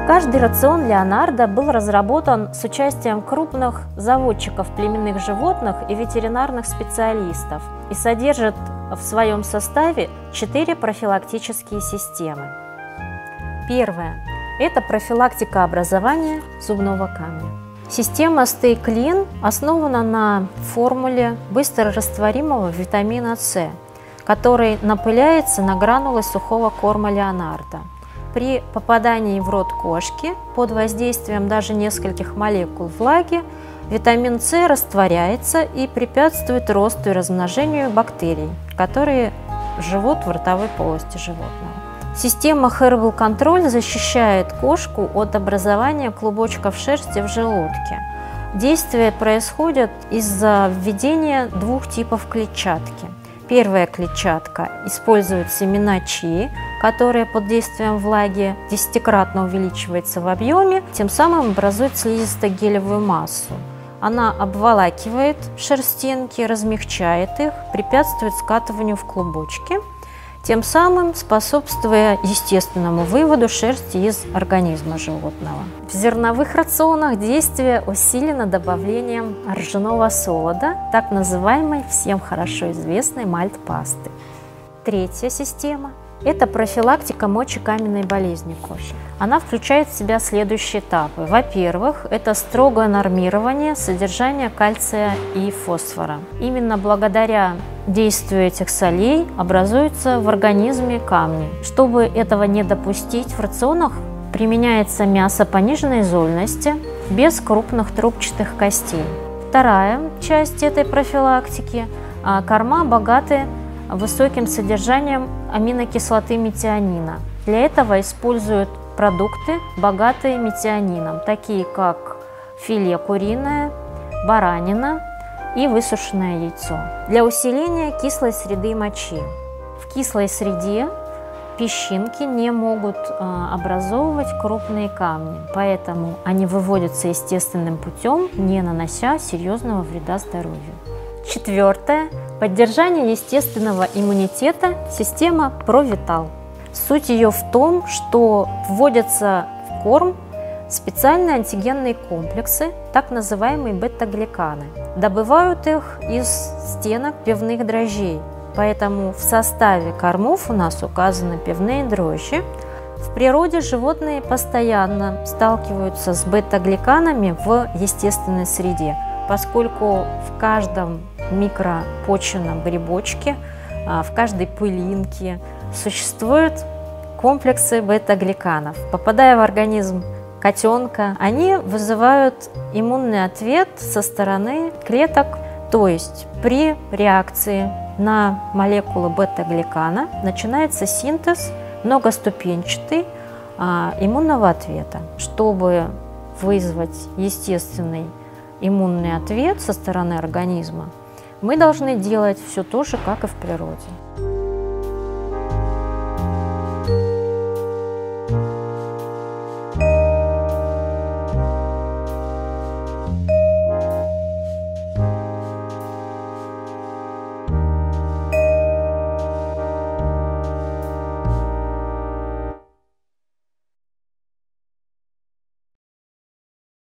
Каждый рацион Леонардо был разработан с участием крупных заводчиков племенных животных и ветеринарных специалистов и содержит в своем составе 4 профилактические системы. Первое – это профилактика образования зубного камня. Система Stay Clean основана на формуле быстрорастворимого витамина С, который напыляется на гранулы сухого корма Леонардо. При попадании в рот кошки под воздействием даже нескольких молекул влаги витамин С растворяется и препятствует росту и размножению бактерий, которые живут в ротовой полости животного. Система Herbal Control защищает кошку от образования клубочков шерсти в желудке. Действие происходит из-за введения 2 типов клетчатки. Первая клетчатка использует семена чиа, которые под действием влаги 10-кратно увеличивается в объеме, тем самым образует слизисто-гелевую массу. Она обволакивает шерстинки, размягчает их, препятствует скатыванию в клубочки, тем самым способствуя естественному выводу шерсти из организма животного. В зерновых рационах действие усилено добавлением ржаного солода, так называемой всем хорошо известной мальт-пасты. Третья система – это профилактика мочекаменной болезни кошек. Она включает в себя следующие этапы. Во-первых, это строгое нормирование содержания кальция и фосфора. Именно благодаря действию этих солей образуются в организме камни. Чтобы этого не допустить, в рационах применяется мясо пониженной зольности без крупных трубчатых костей. Вторая часть этой профилактики – корма, богатые высоким содержанием аминокислоты метионина. Для этого используют продукты, богатые метионином, такие как филе куриное, баранина и высушенное яйцо. Для усиления кислой среды мочи. В кислой среде песчинки не могут образовывать крупные камни, поэтому они выводятся естественным путем, не нанося серьезного вреда здоровью. Четвертое. Поддержание естественного иммунитета – система ProVital. Суть ее в том, что вводятся в корм специальные антигенные комплексы, так называемые бета-гликаны. Добывают их из стенок пивных дрожжей, поэтому в составе кормов у нас указаны пивные дрожжи. В природе животные постоянно сталкиваются с бета-гликанами в естественной среде, поскольку в каждом микропочвенном грибочке, в каждой пылинке существуют комплексы бета-гликанов. Попадая в организм котенка, они вызывают иммунный ответ со стороны клеток, то есть при реакции на молекулы бета-гликана начинается синтез многоступенчатый иммунного ответа. Чтобы вызвать естественный иммунный ответ со стороны организма, мы должны делать все то же, как и в природе.